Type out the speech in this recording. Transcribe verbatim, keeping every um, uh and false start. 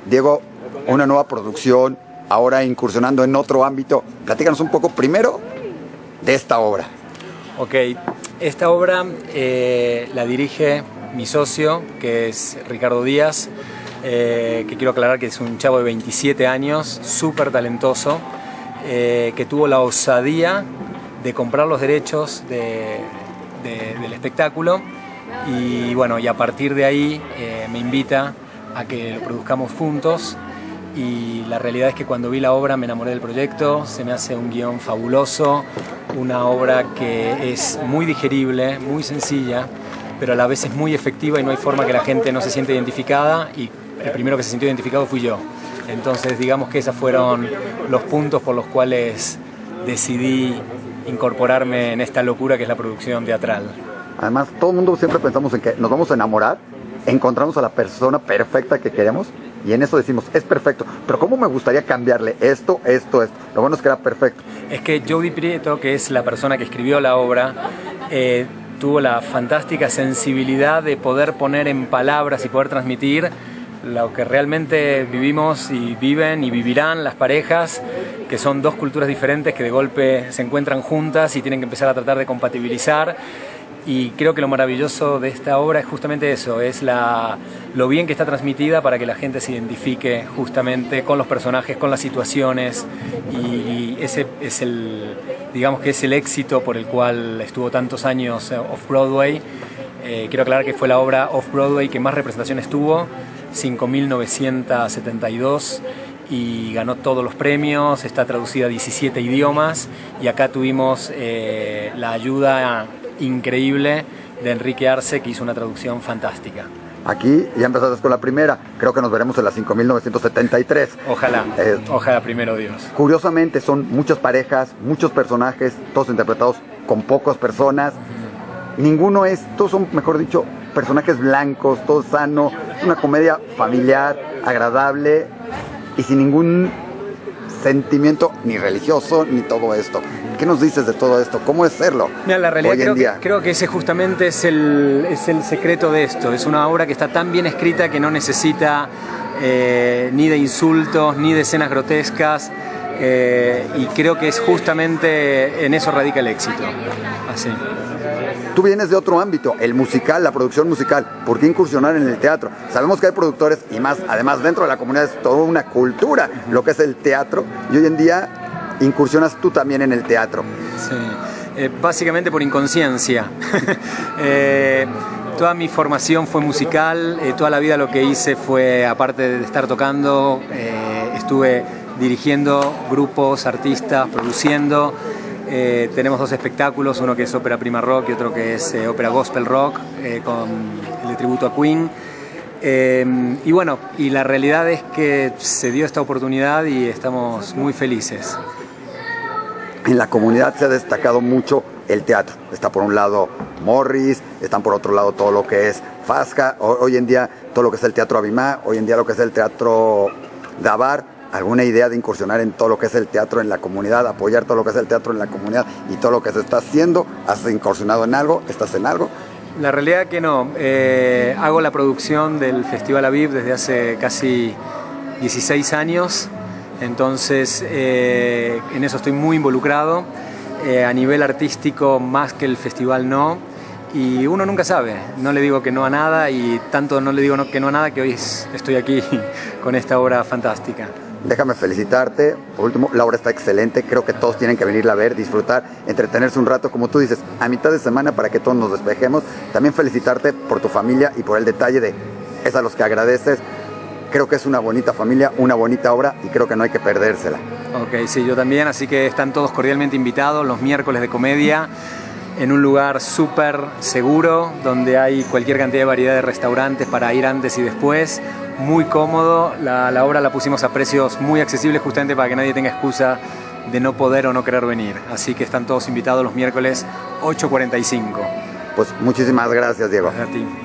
Diego, una nueva producción, ahora incursionando en otro ámbito. Platícanos un poco primero de esta obra. Ok, esta obra eh, la dirige mi socio, que es Ricardo Díaz, eh, que quiero aclarar que es un chavo de veintisiete años, súper talentoso, eh, que tuvo la osadía de comprar los derechos de, de, del espectáculo y bueno, y a partir de ahí eh, me invita a que lo produzcamos juntos. Y la realidad es que cuando vi la obra me enamoré del proyecto, se me hace un guión fabuloso, una obra que es muy digerible, muy sencilla, pero a la vez es muy efectiva y no hay forma que la gente no se sienta identificada, y el primero que se sintió identificado fui yo. Entonces digamos que esos fueron los puntos por los cuales decidí incorporarme en esta locura que es la producción teatral. Además, todo el mundo siempre pensamos en que nos vamos a enamorar, encontramos a la persona perfecta que queremos, y en eso decimos, es perfecto, pero ¿cómo me gustaría cambiarle esto, esto, esto? Lo bueno es que era perfecto. Es que Jody Prieto, que es la persona que escribió la obra, eh, tuvo la fantástica sensibilidad de poder poner en palabras y poder transmitir lo que realmente vivimos y viven y vivirán las parejas, que son dos culturas diferentes que de golpe se encuentran juntas y tienen que empezar a tratar de compatibilizar. Y creo que lo maravilloso de esta obra es justamente eso, es la, lo bien que está transmitida para que la gente se identifique justamente con los personajes, con las situaciones, y ese es el, digamos que es el éxito por el cual estuvo tantos años Off-Broadway. Eh, quiero aclarar que fue la obra Off-Broadway que más representaciones tuvo, cinco mil novecientos setenta y dos, y ganó todos los premios, está traducida a diecisiete idiomas, y acá tuvimos eh, la ayuda increíble de Enrique Arce, que hizo una traducción fantástica. Aquí ya empezaste con la primera, creo que nos veremos en la cinco mil novecientos setenta y tres. Ojalá, eh, ojalá primero Dios. Curiosamente son muchas parejas, muchos personajes, todos interpretados con pocas personas. Uh-huh. Ninguno es, todos son, mejor dicho, personajes blancos, todo sano, es una comedia familiar, agradable y sin ningún sentimiento ni religioso ni todo esto. ¿Qué nos dices de todo esto? ¿Cómo es serlo? Mira, la realidad creo que, creo que ese justamente es el, es el secreto de esto. Es una obra que está tan bien escrita que no necesita eh, ni de insultos, ni de escenas grotescas, eh, y creo que es justamente en eso radica el éxito. Así. Tú vienes de otro ámbito, el musical, la producción musical. ¿Por qué incursionar en el teatro? Sabemos que hay productores y más, además dentro de la comunidad es toda una cultura, lo que es el teatro, y hoy en día incursionas tú también en el teatro. Sí, eh, básicamente por inconsciencia. eh, toda mi formación fue musical, eh, toda la vida lo que hice fue, aparte de estar tocando, eh, estuve dirigiendo grupos, artistas, produciendo. Eh, tenemos dos espectáculos, uno que es ópera prima rock y otro que es eh, ópera gospel rock, eh, con el de tributo a Queen. Eh, y bueno, y la realidad es que se dio esta oportunidad y estamos muy felices. En la comunidad se ha destacado mucho el teatro. Está por un lado Morris, están por otro lado todo lo que es Fasca, hoy en día todo lo que es el teatro Abimá, hoy en día lo que es el teatro Dabar. ¿Alguna idea de incursionar en todo lo que es el teatro en la comunidad, apoyar todo lo que es el teatro en la comunidad y todo lo que se está haciendo? ¿Has incursionado en algo? ¿Estás en algo? La realidad que no. Eh, hago la producción del Festival Aviv desde hace casi dieciséis años, entonces eh, en eso estoy muy involucrado. Eh, a nivel artístico, más que el festival no, y uno nunca sabe. No le digo que no a nada, y tanto no le digo no, que no a nada que hoy estoy aquí con esta obra fantástica. Déjame felicitarte. Por último, la obra está excelente. Creo que todos tienen que venirla a ver, disfrutar, entretenerse un rato, como tú dices, a mitad de semana para que todos nos despejemos. También felicitarte por tu familia y por el detalle de es a los que agradeces. Creo que es una bonita familia, una bonita obra y creo que no hay que perdérsela. Ok, sí, yo también, así que están todos cordialmente invitados los miércoles de comedia en un lugar súper seguro, donde hay cualquier cantidad de variedad de restaurantes para ir antes y después. Muy cómodo, la, la obra la pusimos a precios muy accesibles justamente para que nadie tenga excusa de no poder o no querer venir. Así que están todos invitados los miércoles ocho cuarenta y cinco. Pues muchísimas gracias, Diego. A ti.